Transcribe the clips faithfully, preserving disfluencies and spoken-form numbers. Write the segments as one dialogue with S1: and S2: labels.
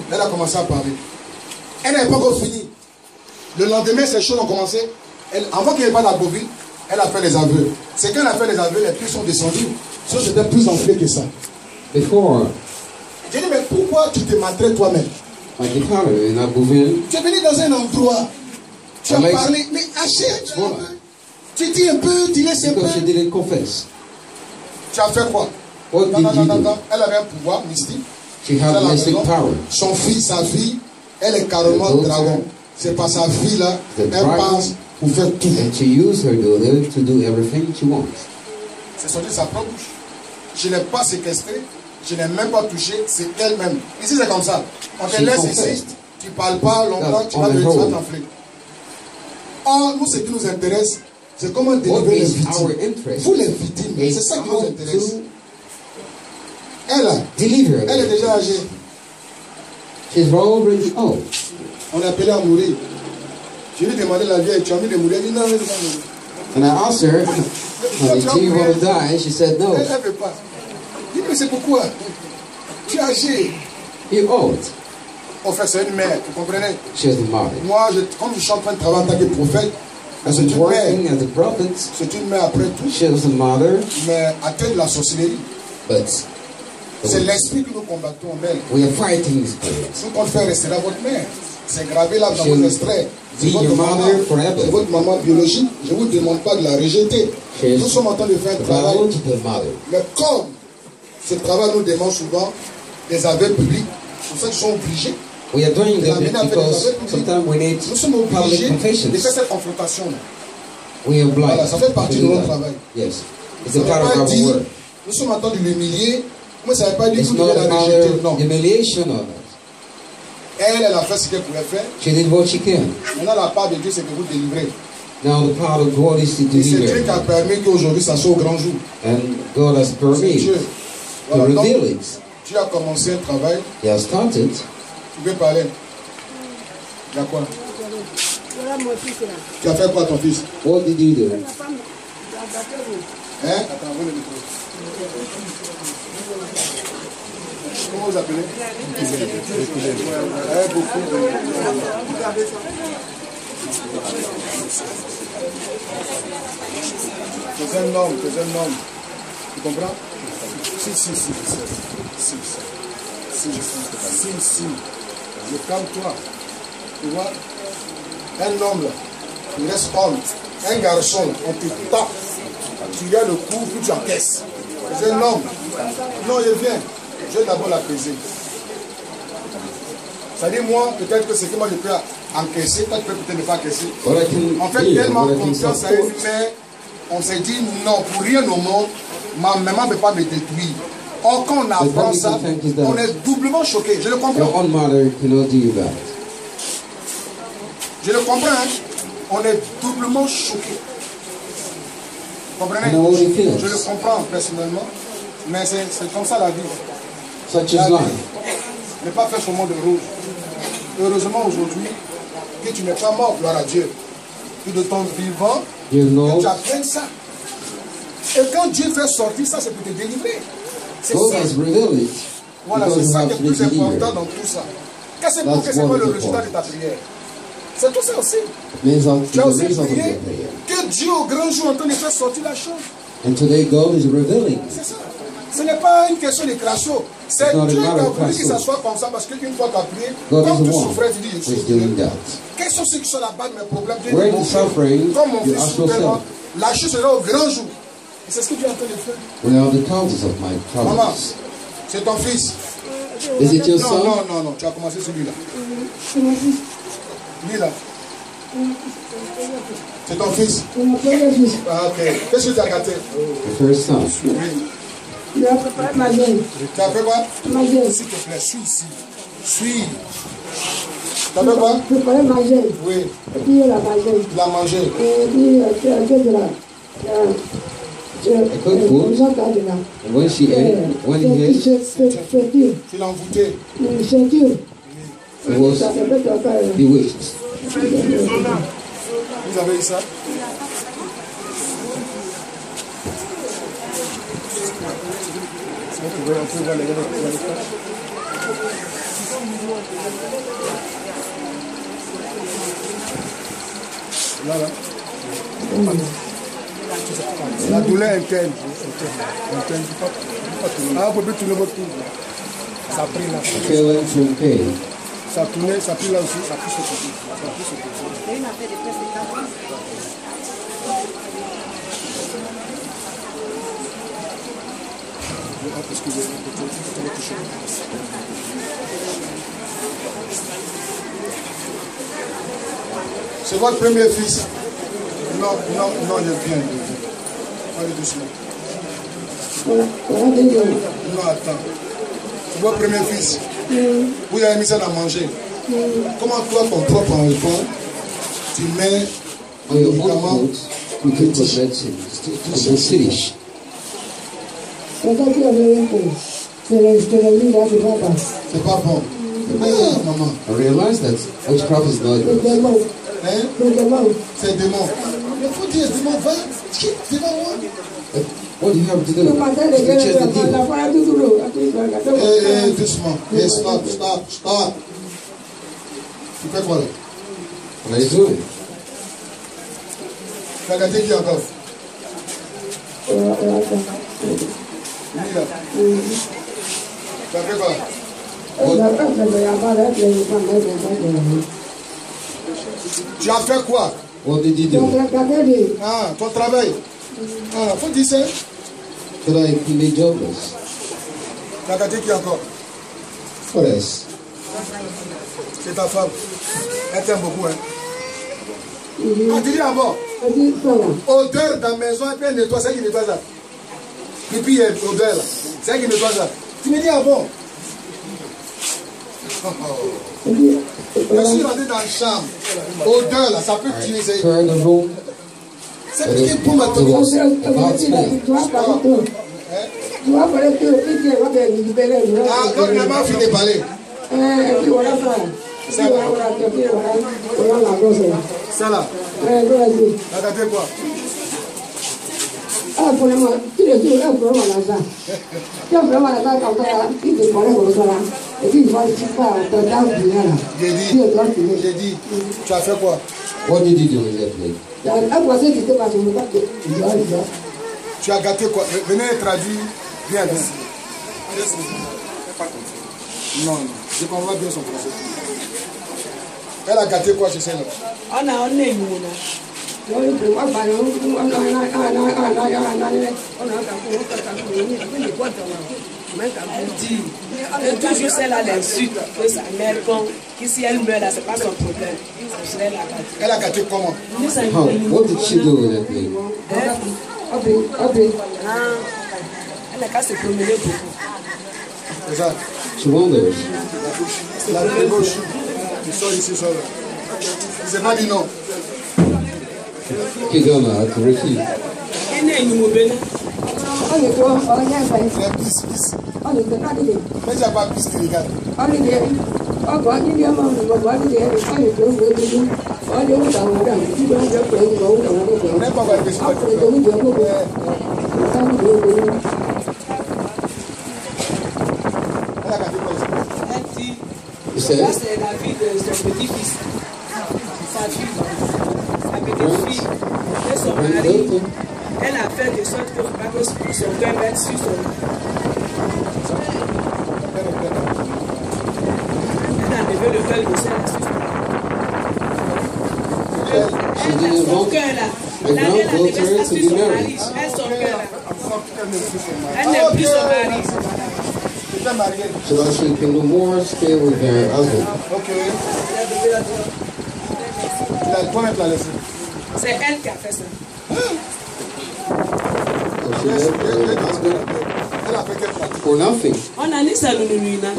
S1: Elle a commencé à parler. Elle n'avait pas encore fini. Le lendemain, ces choses ont commencé. Elle, avant qu'elle n'ait pas la bovine, elle a fait les aveux. C'est quand elle a fait les aveux, les pieds sont descendus. Ça, c'était plus enflé que ça.
S2: Before,
S1: J'ai dit, mais pourquoi tu te maltraites toi-même?
S2: like the powder in a bovine,
S1: Tu es venu dans un endroit. Tu as
S2: Alex,
S1: parlé, mais achète.
S2: voilà.
S1: Tu dis un peu, tu laisses un peu.
S2: because she didn't confess.
S1: Tu as fait quoi?
S2: What
S1: Non,
S2: did
S1: non,
S2: you
S1: non,
S2: do?
S1: non. Elle avait un pouvoir mystique.
S2: She
S1: Elle a
S2: had
S1: la
S2: mystic
S1: maison.
S2: power.
S1: Son fils, sa fille, elle est carrément
S2: The daughter,
S1: dragon. C'est par sa fille là,
S2: the
S1: elle
S2: dragon,
S1: passe pour faire tout.
S2: And she used her daughter to do everything she wants.
S1: C'est sorti de sa propre bouche. Je n'ai pas séquestré, je n'ai même pas touché, c'est elle-même. Ici c'est comme ça. On te
S2: She
S1: laisse
S2: confessed.
S1: ici, tu ne parles pas longtemps,
S2: That's
S1: tu vas
S2: on the
S1: devenir
S2: whole.
S1: t'enfler. Or, nous, ce qui nous intéresse, c'est comment
S2: What
S1: délivrer les
S2: is our
S1: victimes.
S2: interest
S1: Vous les victimes,
S2: is
S1: c'est ça qui nous
S2: how
S1: intéresse.
S2: to
S1: Elle, là,
S2: deliver
S1: elle est
S2: them.
S1: déjà âgée.
S2: She's already old.
S1: On a appelé à mourir. Je lui ai demandé la vieille, tu as envie de mourir? Elle dit non, je ne veux pas mourir.
S2: And I asked her, honey, do you want to die? She said no.
S1: Elle ne veut pas. Je dis, mais c'est pourquoi? Tu es âgé.
S2: You're old.
S1: En fait, c'est une mère, vous comprenez?
S2: She was the mother.
S1: Moi, je, comme je suis en train de travailler en tant que prophète,
S2: I was
S1: c'est une
S2: working
S1: mère.
S2: as a prophet.
S1: C'est une mère après tout.
S2: She was a mother,
S1: Mais atteindre la sorcellerie,
S2: but
S1: c'est l'esprit que nous combattons en elle.
S2: we are fighting spirits.
S1: Nous comptons faire rester là votre mère. C'est gravé là dans
S2: She'll
S1: vos extraits. C'est
S2: be
S1: votre
S2: your
S1: maman.
S2: mother forever.
S1: C'est votre maman biologique. Je ne vous demande pas de la rejeter.
S2: She's
S1: Nous sommes en train de faire un travail.
S2: bound to the mother.
S1: Mais comme ce travail nous demande souvent des aveux publics, c'est pour ça qu'ils sont obligés.
S2: We are doing
S1: de l'amener
S2: this
S1: à faire des
S2: because
S1: aveux publics.
S2: sometimes we need
S1: Nous sommes
S2: public
S1: obligés de
S2: confessions.
S1: faire cette confrontation.
S2: We are blind.
S1: Voilà, ça fait partie
S2: to
S1: de
S2: do
S1: notre
S2: that.
S1: travail.
S2: Yes. It's
S1: Ça
S2: a
S1: ne
S2: part
S1: veut
S2: of
S1: pas
S2: our
S1: dire,
S2: work.
S1: nous sommes en train de l'humilier. Moi, ça ne veut pas dire que
S2: It's
S1: vous
S2: not
S1: devez la
S2: about
S1: rejeter. Non.
S2: humiliation of it.
S1: Elle, elle a fait ce qu'elle pouvait faire.
S2: She did what she can.
S1: Maintenant, la part de Dieu, c'est que vous délivrez.
S2: Now the power of God is to
S1: Et c'est Dieu qui
S2: deliver.
S1: a permis qu'aujourd'hui, ça soit au grand jour.
S2: And God has
S1: C'est
S2: permitted
S1: Dieu.
S2: to
S1: Voilà, donc,
S2: reveal it.
S1: tu as commencé un travail.
S2: He has started.
S1: Tu peux parler. Il y a quoi?
S3: Voilà mon fils là.
S1: Tu as fait quoi, ton fils?
S2: What did you do?
S3: La femme, la batteuse.
S1: Hein? Attends, vous le micro. Comment vous appelez? Ouais, beaucoup. C'est un homme, c'est un homme. Tu comprends? Si, si, si, si, si, si, si, si, si, je calme-toi. Tu vois? Un homme là, il reste homme. Un garçon, on te tape. Tu viens le coup, puis tu encaisses. C'est un homme. Non, il vient. Je vais d'abord l'apaiser. C'est-à-dire, moi, peut-être que c'est que moi je peux encaisser, toi tu peux peut-être ne pas encaisser.
S2: What I can
S1: En fait,
S2: hear,
S1: tellement
S2: what I can
S1: confiance à
S2: support.
S1: une mère, on s'est dit non, pour rien au monde, ma maman ne peut pas me détruire. Or, quand on apprend
S2: what
S1: ça,
S2: we can think is that
S1: on est doublement choqué. Je le
S2: Your
S1: comprends.
S2: own mother cannot do that.
S1: Je le comprends. Hein? On est doublement choqué. Vous comprenez?
S2: I know what it feels.
S1: Je le comprends personnellement. Mais c'est c'est comme ça la vie.
S2: Such
S1: La
S2: is
S1: vie.
S2: life.
S1: Ne pas faire seulement de rouge. Heureusement aujourd'hui que tu n'es pas mort, gloire à Dieu. Que de ton vivant,
S2: You
S1: que
S2: know,
S1: tu apprennes ça. Et quand Dieu fait sortir ça, c'est pour te délivrer. C'est
S2: God
S1: ça.
S2: has revealed it
S1: Voilà,
S2: because
S1: c'est
S2: you
S1: ça
S2: have
S1: qui est
S2: to be
S1: plus important
S2: delivered.
S1: dans tout ça. Qu'est-ce que c'est pour
S2: That's
S1: que c'est quoi
S2: what
S1: le
S2: is
S1: résultat de ta prière? C'est tout ça aussi.
S2: Means out
S1: Tu as
S2: to the
S1: aussi
S2: result of
S1: prié
S2: your prayer.
S1: que Dieu au grand jour est en train de faire sortir la chose.
S2: And today God is revealing.
S1: C'est ça. Ce n'est pas une question de crasso. C'est
S2: It's not a
S1: Dieu qui
S2: matter
S1: a
S2: of
S1: voulu que ça
S2: crasso.
S1: soit comme ça parce qu'une fois tu as prié,
S2: God
S1: comme
S2: is
S1: tu
S2: the one
S1: souffrais, tu dis je
S2: who
S1: suis
S2: is doing
S1: Dieu.
S2: that.
S1: Quels sont ceux qui sont là-bas de mes problèmes? Dieu
S2: Where
S1: dit,
S2: is
S1: mon
S2: the
S1: fils,
S2: suffering?
S1: comme mon
S2: You
S1: fils
S2: ask
S1: souffrait,
S2: yourself.
S1: la chute sera au grand jour. Et c'est ce que Dieu est en train de faire.
S2: Where are the causes of my
S1: Maman,
S2: problems?
S1: c'est ton fils.
S2: Is it your
S1: Non,
S2: son?
S1: non, non, non, tu as commencé celui-là.
S3: C'est mon fils.
S1: Lui là, c'est ton fils.
S3: C'est mon premier fils.
S1: Ah, ok. Qu'est-ce que tu as gâté?
S2: The first son.
S1: Oui.
S3: Il a préparé ma gueule.
S1: Tu as fait quoi?
S3: Ma gueule.
S1: S'il te plaît, suis ici. Suis. Tu as fait quoi?
S3: Préparé ma gueule.
S1: Oui.
S3: Et puis il a mangé.
S1: Tu l'as mangé.
S3: Et puis euh, tu as fait de la. euh, euh,
S2: cooked
S3: euh,
S2: food.
S3: comme ça, t'as de la.
S2: And when she ate, when he ate,
S3: Ceinture.
S1: Tu l'as envoûté.
S3: Une ceinture.
S2: he was
S3: Ça fait peut-être encore. euh,
S2: bewitched.
S1: Vous avez eu ça? On peut voir les gars. Là, là. La douleur interne. Interne. Ah, vous pouvez tourner votre tour. Ça a pris là.
S2: Feeling from pain.
S1: Ça a tourné, ça a pris là aussi, ça a pris ce côté. Ça a pris ce côté. C'est votre premier fils. Non, non, non, je viens. Allez doucement. Non, attends. C'est votre premier fils. Vous avez mis ça à manger. Comment toi, ton propre enfant, tu mets
S2: On your own food, you can put medicine. It's a city.
S1: C'est pas bon. Ah, maman.
S2: I realized that witchcraft is not good.
S1: Hein? C'est démon. Il faut dire démon, va, quitte devant moi.
S2: What do you have to do? You chase the demon.
S1: Eh, eh, doucement. Eh, stop, stop, stop. Tu fais quoi là?
S2: What are you doing?
S1: T'as gâté qui encore? Lui là. Tu as fait quoi? Tu as fait quoi?
S2: What did you do?
S1: Ah, ton travail. Ah, faut dire ça.
S2: Should I be jobless?
S1: T'as gâté qui encore?
S2: What else?
S1: C'est ta femme. Elle t'aime beaucoup, hein? Ah, tu dis d'abord. Odeur dans la maison, et puis elle nettoie, c'est elle qui nettoie ça. Et puis il y a odeur là. C'est elle qui nettoie ça. Tu me dis avant. Je suis rentré dans la chambre. Odeur là, ça peut tuer.
S2: Turn the room.
S1: C'est piqué pour ma tombe. Ah, quand il n'a pas fini de parler. Ça là. Ça là. Regardez quoi?
S3: Ah, pour le moment, tu le dis, là, pour le moment, là, ça. Tu as vraiment la tête comme ça, il te parlait comme ça, là. Et puis, il va dire, pas, t'as dans le bien, là.
S1: J'ai dit, j'ai dit, tu as fait quoi?
S2: What did you do exactly?
S1: Tu as gâté quoi? Venez traduire. Viens, viens. Non, non, je comprends bien son français. Elle a gâté quoi chez celle-là?
S4: On a un nez, mon elle dit, toujours celle à l'insulte que sa mère, quand si elle meurt là, c'est pas son problème.
S1: Elle a gâté comment?
S2: How? What did she do exactly?
S4: Elle a qu'à se promener beaucoup.
S1: C'est ça.
S2: She wonders.
S1: La plus gauche. Il sort ici, sort là. Il s'est pas dit non.
S2: Kigana, to refute.
S4: Elle n'est ni mauvais.
S1: La pisse, pisse. Mais tu n'as pas pisse qui regarde. On n'est pas mal de ça.
S4: Ça, c'est la vie de son petit-fils. Sa fille, sa petite-fille. Et son mari, elle a fait de sorte que pas que son père mette sur son. Elle a levé le cœur de ça. Elle a son cœur là. Là, elle a levé ça sur son mari. Elle son cœur là. Elle n'est plus son mari.
S2: So that she can no more stay with her husband.
S1: Ok.
S4: C'est elle qui a fait ça.
S2: So she left her husband for nothing.
S4: On a dit ça le nuit là.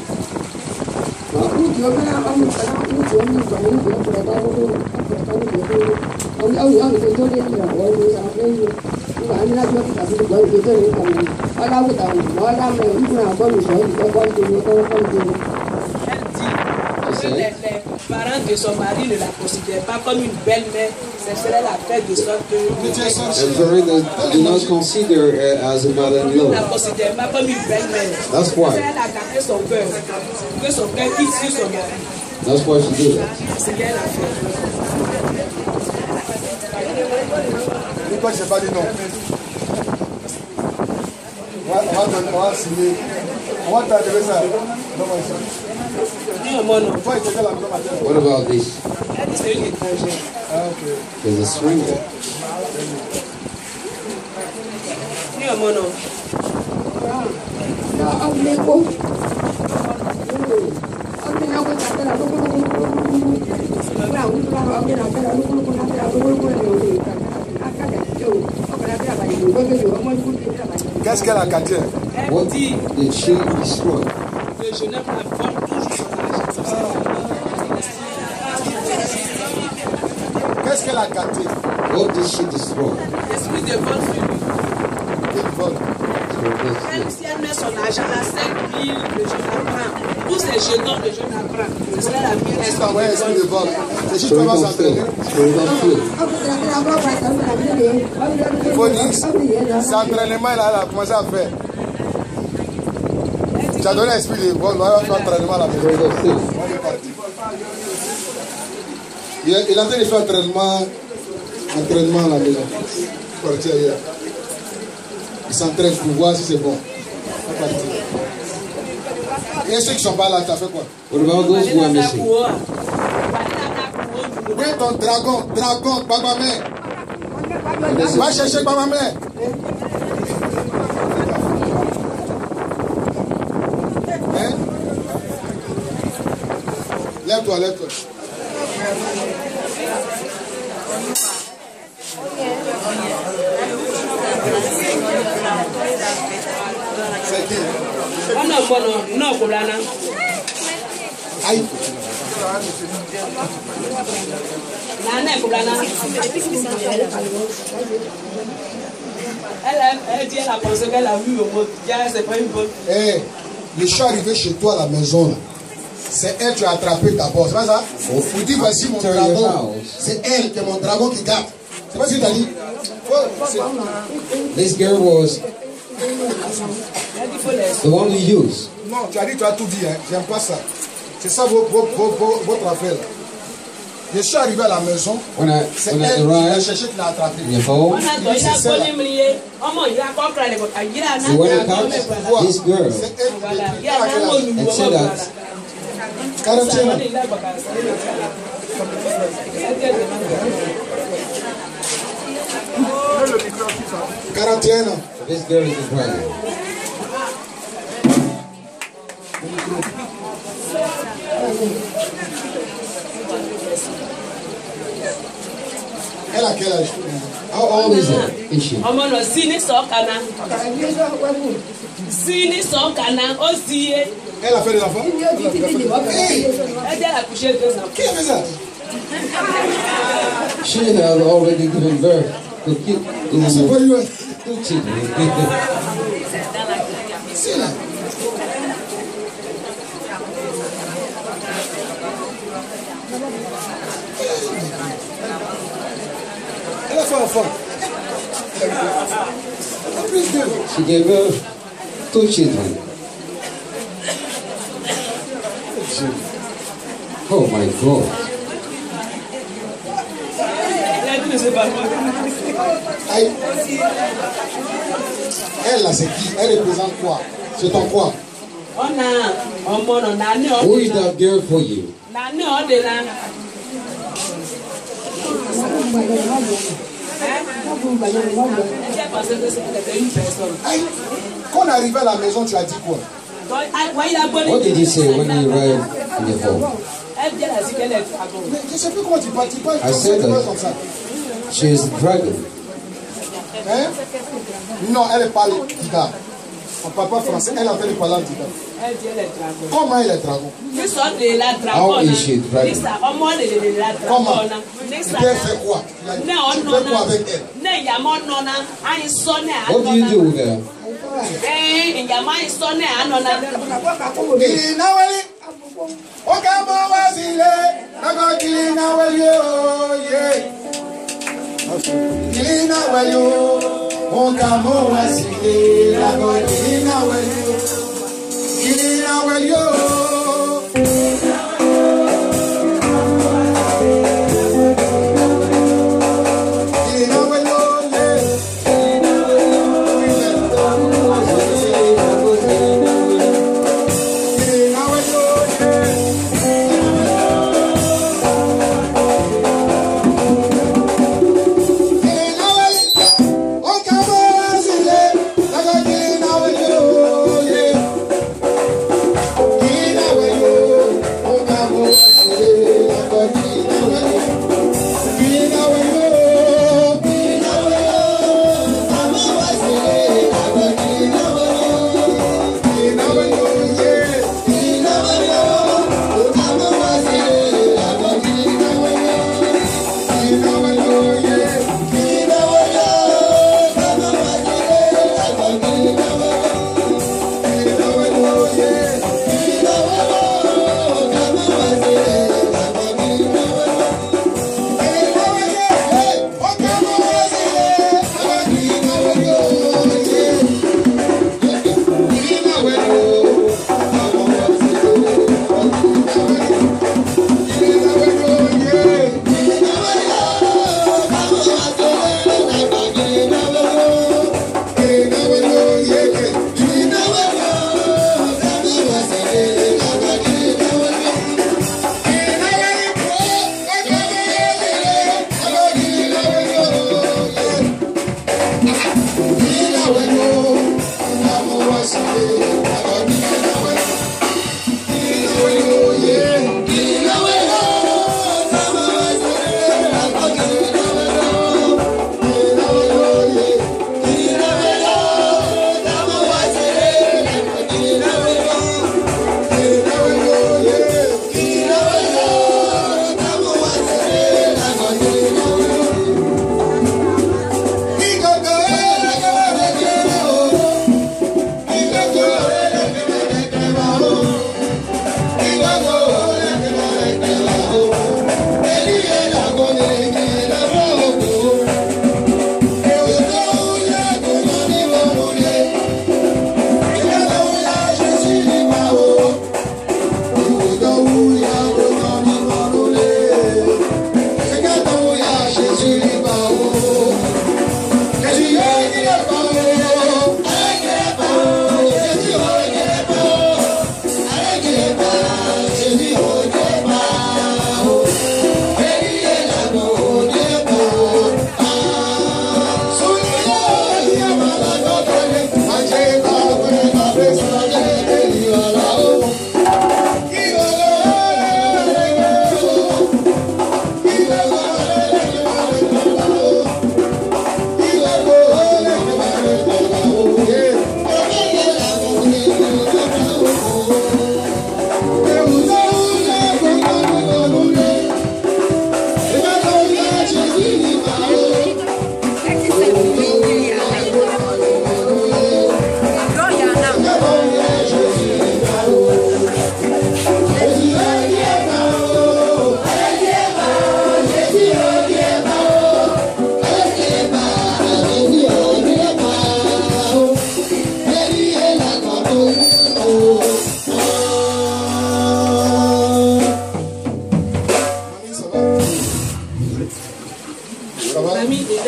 S4: Elle dit que les, les parents de son mari ne la considèrent pas comme une belle-mère. Ce serait la fête de sorte que.
S2: And Verena do not consider her as a
S4: Elle ne
S2: mother-in-law.
S4: la considère pas comme une belle-mère.
S2: That's why.
S4: Elle a gâté son cœur. que son cœur quitte sur son mari.
S2: That's why she did that.
S4: C'est qu'elle a fait.
S1: Pourquoi je n'ai pas dit non? On va, on va, on va signer. On va t'adresser ça. Non, moi, ça.
S2: What about this?
S1: Ah, ok.
S2: There's a string there.
S1: Qu'est-ce qu'elle a gâté?
S2: What did she destroy?
S1: Qu'est-ce qu'elle a gâté?
S2: What did she destroy?
S4: L'esprit de vol sur lui.
S1: Quel vol?
S4: Même si elle met son argent à cinq mille, le jeune apprend. Tous ces jetons, le jeune apprend. Ce serait la vie.
S1: Qu'est-ce qu'on voit, esprit de vol? C'est juste
S2: Spirit
S1: qu'on va
S2: of
S1: s'entraîner.
S2: fear. Spirit of fear.
S1: Il faut dire, c'est entraînement, elle a commencé à faire. Tu as donné l'esprit de vol, on va faire entraînement à la maison.
S2: Spirit of fear.
S1: On est parti. Il est il est en train de faire entraînement, entraînement à la maison. Parti ailleurs. Il s'entraîne pour voir si c'est bon. On est parti. Et ceux qui ne sont pas là, tu as fait quoi?
S2: What about those who are missing?
S1: Oui, ton dragon, dragon, Babamé. Va chercher Babamé. Hein? Lève-toi, lève-toi. C'est qui?
S4: Oh non, bon, non, non, Koulana.
S1: Aïe.
S4: Nana, Koulana. Elle, elle dit, elle a pensé qu'elle a vu le mot. C'est pas une bonne.
S1: Eh, je suis arrivé chez toi à la maison là. C'est elle qui a attrapé d'abord, c'est pas ça? Il dit voici mon dragon. C'est elle qui est mon dragon qui garde. C'est pas ce que tu as dit?
S2: This girl was the one we used.
S1: Non, tu as dit, tu as tout dit, hein. J'aime pas ça. C'est ça votre, votre, votre affaire. Je suis arrivé à la maison.
S2: When I,
S1: C'est
S2: when I
S1: elle qui l'a
S2: arrived
S1: cherché, qui l'a attrapé.
S2: in the home,
S1: C'est celle-là.
S2: so when I caught this girl
S1: C'est elle qui l'a
S2: and said that
S1: quarantaine ans. quarante et un ans.
S2: this girl is the dragon.
S1: Elle a quel âge?
S2: How old is her? Is she?
S4: ọmọ náà sí ní sọ́ọ̀kanà sí ní sọ́ọ̀kanà ó sì yé
S1: Elle a fait des enfants? Hey,
S4: ẹ jẹ́ àkùṣe tó nà.
S1: qui a fait ça?
S2: She had already given birth to ki-
S1: C'est
S2: to
S1: pas lui.
S2: two children.
S1: C'est là. Elle a fait un enfant. En plus d'eux.
S2: She gave birth two children. Oh my God.
S1: Aïe. Elle là, c'est qui? Elle représente quoi? C'est ton quoi?
S4: ọ̀nà ọmọ náà nàní
S2: Who
S4: ọ̀dẹ̀
S2: is
S4: náà
S2: that girl for you?
S4: nàní ọ̀dẹ̀ náà.
S1: Aïe. Quand on est arrivé à la maison, tu as dit quoi?
S2: What did you say when you arrived in the home?
S1: Mais je ne sais plus comment tu parles. Tu parles
S2: I said
S1: tu parles
S2: that.
S1: comme ça.
S2: She is a dragon.
S1: Hein? Non, elle parle Dida. On ne parle pas français. Elle a fait le parler Dida. Comment elle est dragon?
S2: How is she dragon?
S1: Comment? Tu peux faire quoi? Tu fais quoi avec elle?
S2: What do you do with her?
S1: Kili naweli. Okamo wasile. Nago kili naweli yo. Kili naweli yo. Okamo wasile. Nago kili naweli yo. Kili naweli yo.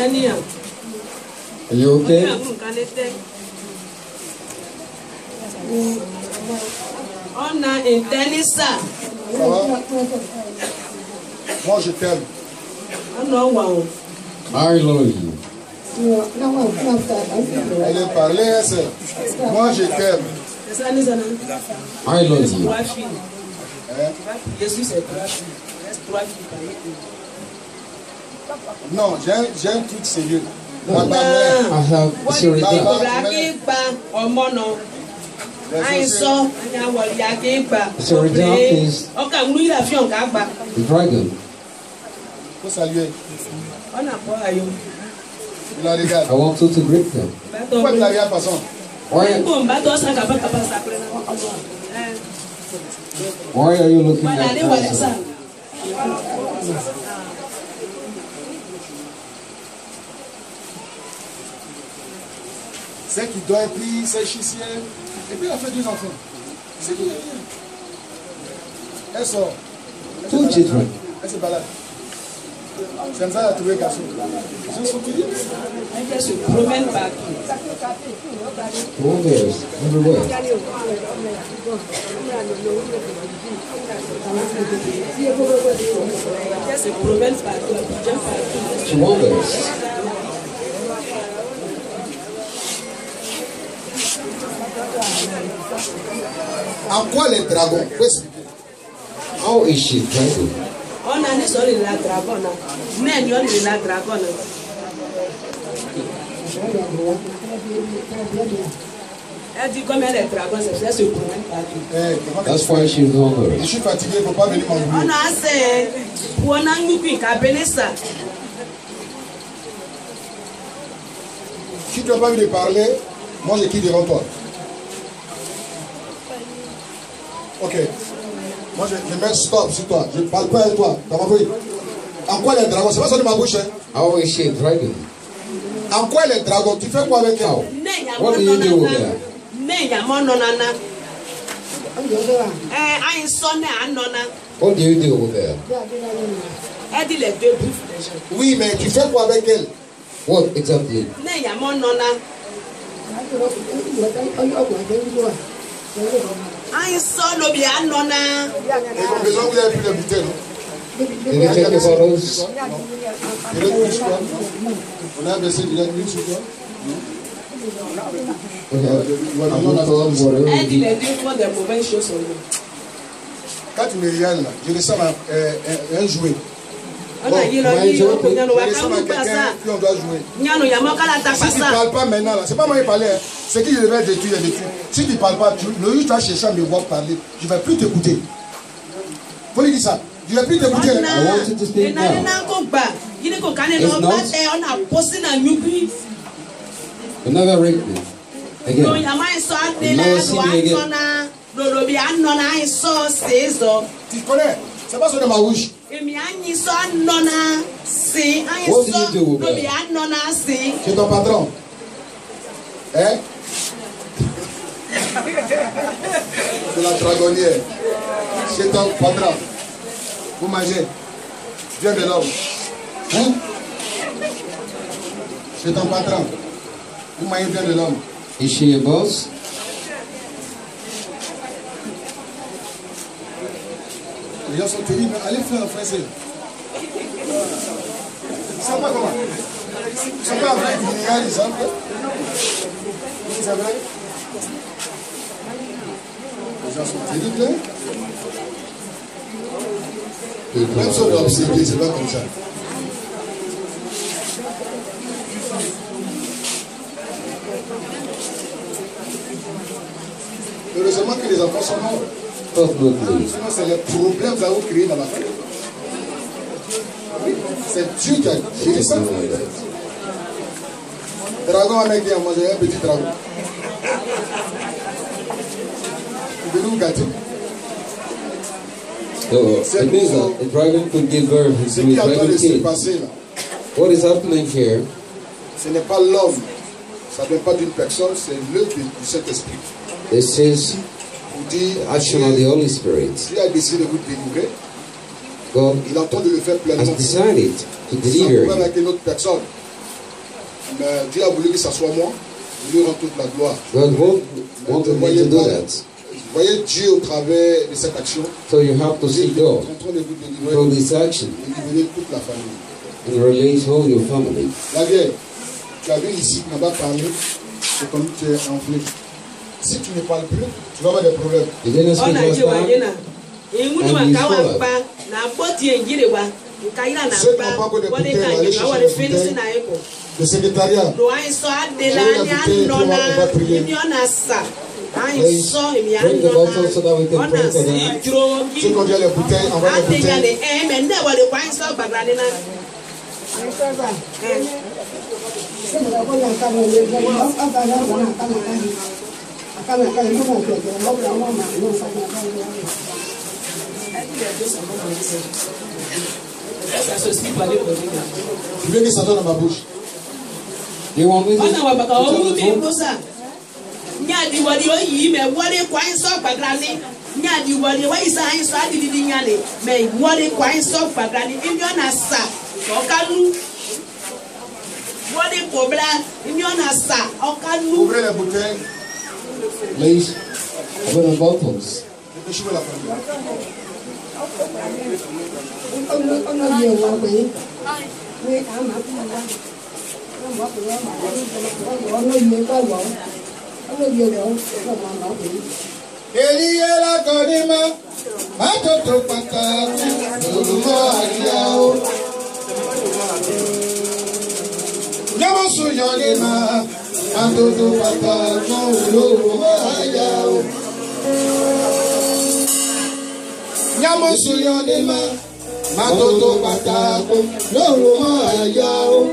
S2: Are you okay?
S4: On a un tennis.
S1: Ça va? Moi, je t'aime.
S2: I love you.
S1: Elle est parlée, hein, c'est. Moi, je t'aime.
S2: I love you.
S1: Non, j'ai un, j'ai un truc sérieux.
S2: No.
S1: Ma mère.
S2: I have Serena. Serena is the dragon.
S1: Faut saluer. Il la regarde.
S2: I want you to greet them.
S1: Pourquoi de la regarde façon?
S2: Why, why are you looking at her?
S1: C'est qui doit être pris, c'est chicienne. Et puis elle a fait deux enfants. C'est qui? Elle sort.
S2: Two children.
S1: Elle se balade. C'est comme ça qu'elle a trouvé le garçon. Ils sont sortis.
S4: Elle se promène partout.
S2: Wonders everywhere.
S4: Elle se promène partout.
S2: She wonders.
S1: En quoi les dragons? Faut expliquer.
S2: How is she dragon?
S4: On a dit sur la dragon. Mais il y a la dragon. Elle dit comme elle est dragon, c'est se promène partout.
S2: That's why she's hungry.
S1: Je suis fatigué, il ne faut pas venir
S4: On
S1: m'embrouiller.
S4: a assez. On a un qui a appelé ça.
S1: Si tu n'as pas envie de parler, moi je quitte devant toi. Ok. Moi je, je mets stop sur toi. Je ne parle pas avec toi. T'as compris? En quoi les dragons? C'est pas ça de ma bouche. Hein?
S2: How is she a dragon?
S1: En quoi les dragons? Tu fais quoi avec elle?
S2: What do you do with her?
S4: Eh, I sonne à nona.
S2: What do you do with her?
S4: Elle dit les deux bouffes les gens.
S1: Oui, mais tu fais quoi avec elle?
S2: What exactly?
S4: Ne y a mon nona. I sonne bien nona.
S1: Et comme besoin, vous n'avez plus de bouteille, non?
S2: Did you take the photos?
S1: Il est plus quoi? On a baissé de l'être sur toi?
S2: Okay. I'm not told whatever
S4: Elle dit
S2: you
S4: les deux font des mauvaises choses sur nous.
S1: Quand tu me regardes là, je ressens un, euh, un, un jouet.
S4: On a dit là, il y a un peu de
S1: Je
S4: nous.
S1: ressens à quelqu'un qui on doit jouer.
S4: Nyano ya makala ta
S1: Si tu ne
S4: pasa.
S1: parles pas maintenant, là, c'est pas moi qui parlais. Hein. C'est qui je devais détruire, détruire. Si tu ne parles pas, tu, le jour où tu vas chercher à me voir parler, je ne vais plus t'écouter. Faut lui dire ça. Je ne vais plus t'écouter.
S2: I want you to speak now. If not,
S4: On a posé dans Yubi.
S2: you never read me.
S4: No
S2: Again.
S4: ya mai so atela do anona. Do bi anona ai so sezo.
S1: Tu connais? C'est pas ça de ma bouche.
S4: Emi anyi so anona si ai
S2: What
S4: so
S2: do you do with
S4: do
S2: that?
S4: bi anona si.
S1: C'est ton patron. Hein? C'est la dragonnière. C'est ton patron. Vous mangez. Viens de l'homme. Hein? C'est ton patron. Vous mangez bien de l'homme.
S2: Is she a boss?
S1: Les gens sont terribles. Allez faire un français. Ils ne savent pas comment. Ils ne sont pas avec du Nigal, ils savent pas. C'est vrai? Les gens sont terribles. Hein? Même si on doit observer, c'est pas comme ça. Heureusement que les enfants sont morts.
S2: Fortunately.
S1: Sinon, c'est le problème que vous avez créé dans la famille. C'est Dieu qui a créé ça. Dragon, un mec qui a mangé un petit dragon. Vous devez vous gâter.
S2: So it means that a dragon could give birth
S1: Ce
S2: to
S1: qui est
S2: a
S1: en train de
S2: dragon
S1: se
S2: kid.
S1: passer là,
S2: What is happening here?
S1: ce n'est pas l'homme. Ça ne vient pas d'une personne, c'est l'œuvre du Saint-Esprit.
S2: This is
S1: Pour dire,
S2: action of the
S1: Dieu,
S2: Holy Spirit.
S1: Dieu a décidé de vous délivrer.
S2: God
S1: Il entend de le faire
S2: has
S1: pleinement.
S2: decided to
S1: Sans
S2: deliver
S1: problème
S2: you
S1: avec une autre personne. Mais Dieu a voulu que ça soit moi. Je lui rends toute la gloire.
S2: God wanted me to do that.
S1: Vous voyez Dieu au travers de cette action.
S2: So you have to see God through this action.
S1: Toute la famille.
S2: And release all your family.
S1: La vieille, tu as vu ici, tu n'as pas parlé, c'est comme tu es enflé. Si tu ne parles plus, tu vas avoir des problèmes.
S2: You didn't speak last time, and you swallowed.
S1: Ceux qui n'ont pas encore de bouteille, allez chercher des bouteilles. Le secrétariat,
S2: Bring the bottle so that we can drink again.
S1: ceux qui ont déjà les bouteilles, envoie les bouteilles. Tu veux que ça donne dans ma bouche?
S2: You want me to tell the truth?
S4: Nyadi wadi oyi me wadi kwan so pagrani nyadi wadi wa isa hin so adi di nyale me wadi kwan so pagrani imyo na sa okanu wadi kobra imyo na sa okanu.
S1: Ouvrez les bouteilles.
S2: Please, open the bottles.
S1: Dépêchez-moi la famille. Eliye la kodima, atoto pata, olumo ayao. Nyamosu yonima, atoto pata, olumo ayao. Nyamosu yonima, atoto pata, olumo ayao.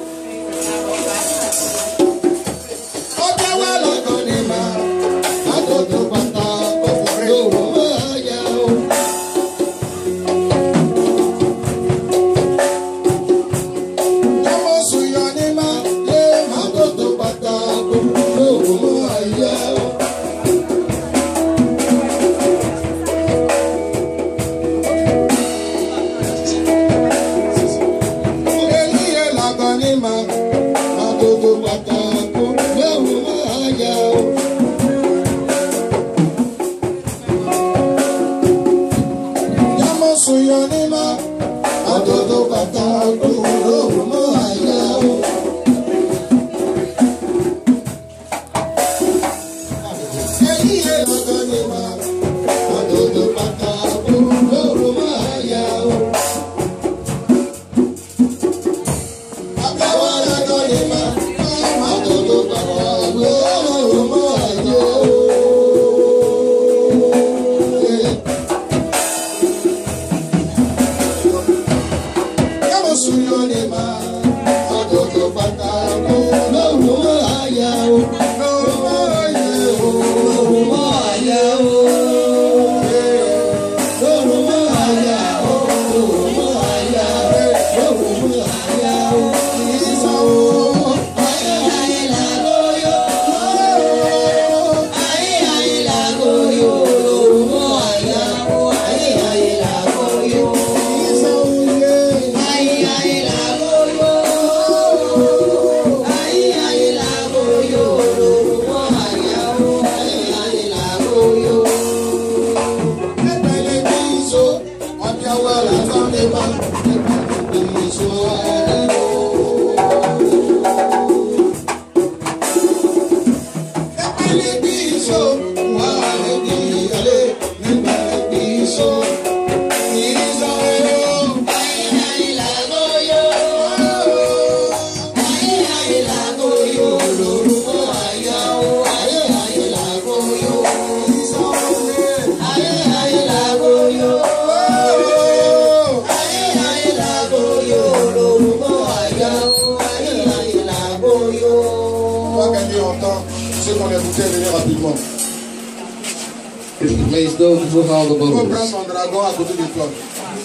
S2: Please don't put all the
S1: Prends
S2: bubbles.
S1: son dragon à côté de toi.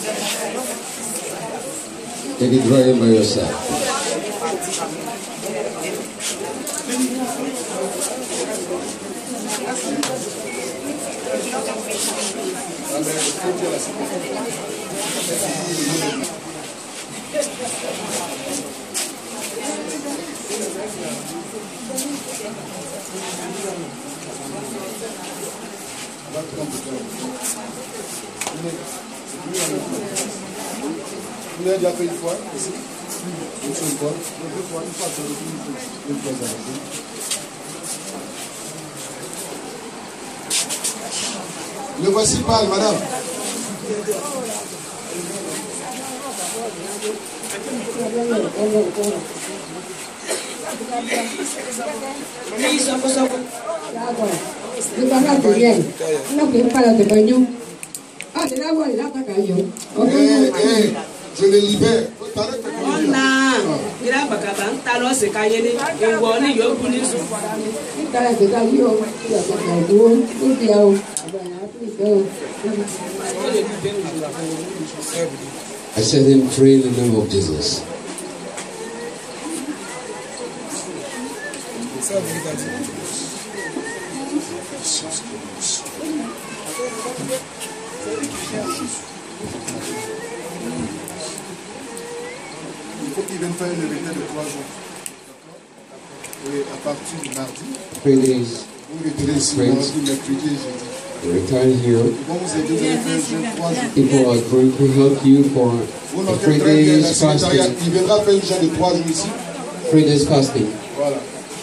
S2: Take it dragon by yourself.
S1: Vous l'avez déjà fait une fois ici? Une seule fois? Deux fois, une fois, une fois, le voici pâle, madame. Je les libère.
S2: I set him free in the name of Jesus.
S1: Il faut qu'il vienne faire une retraite de trois jours. Et à partir du mardi,
S2: Three days.
S1: vous retirez ici mardi, mercredi et jeudi.
S2: You return here.
S1: Bon, vous aidez, vous allez faire un jeûne trois jours.
S2: People are going to help you for
S1: Vous
S2: the
S1: notez
S2: three
S1: très bien, la
S2: days
S1: secrétariat,
S2: fasting.
S1: il viendra faire une jeûne de trois jours ici.
S2: Three days fasting.
S1: Voilà.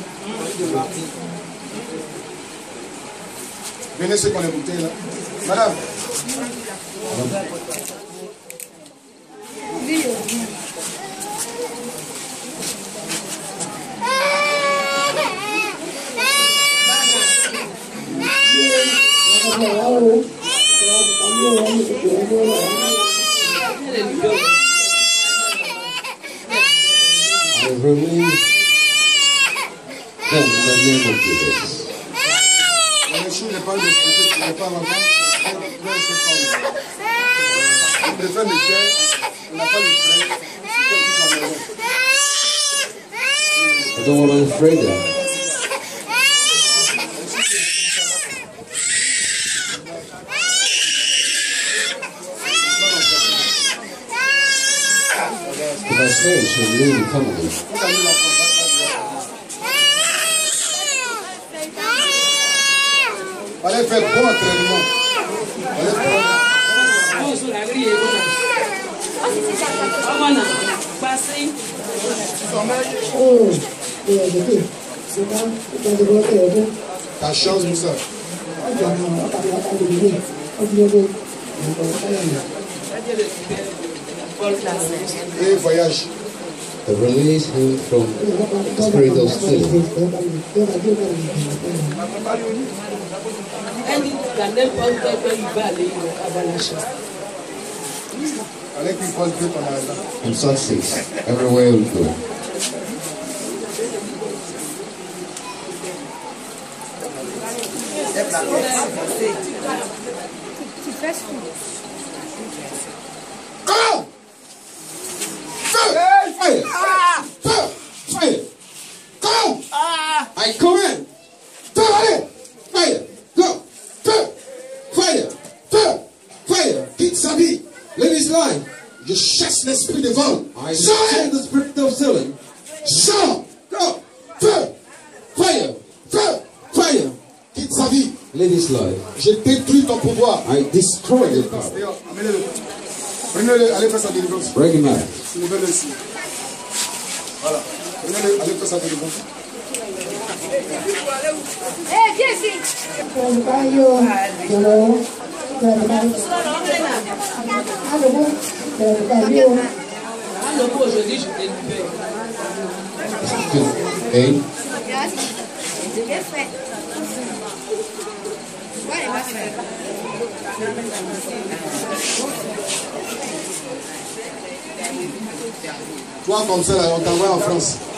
S1: Venez ceux qu'on a écouté là. Madame.
S2: I release them in the name of Jesus.
S1: Le chou n'est pas d'expliquer, tu n'es pas maman. On devrait le faire, on n'a pas le faire.
S2: I don't want to afraid them. If I say it, she'll really come with me.
S1: Allez faire bon entraînement. Allez faire. Ta chance, Moussa. Et voyage.
S2: I release him from the spirit of stealing.
S1: Allez qu'il fasse deux pendant la.
S2: And success everywhere we go.
S1: Come! Fire! Fire! Fire! Fire! Come! I command! Fire! Allez! Fire! Go! Fire! Fire! Fire! Fire! Quitte sa vie! Ladies line! Je chasse l'esprit de vol!
S2: I send the spirit of stealing.
S1: Sors! Go! Feu! Fire! Feu! Fire! Quitte sa vie!
S2: Ladies life.
S1: Je détruis ton pouvoir!
S2: I destroy your power.
S1: D'ailleurs, amenez-le. Prenez-le, allez faire sa délivrance.
S2: Break him out.
S1: Soulevez-le ici. Voilà. Prenez-le, allez faire sa délivrance.
S5: Eh, viens ici.
S4: Aujourd'hui, je t'ai libéré.
S2: Hey.
S5: C'est bien fait. Ouais, il va faire.
S1: Toi, comme ça, là, on t'envoie en France.